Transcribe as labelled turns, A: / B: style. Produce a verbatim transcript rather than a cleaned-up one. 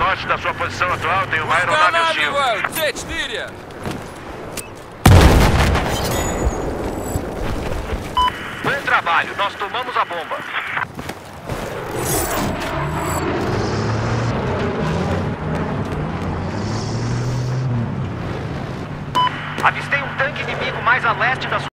A: norte da sua posição atual tem uma aeronave hostil. Bom trabalho, nós tomamos a bomba. Avistei um tanque inimigo mais a leste da sua...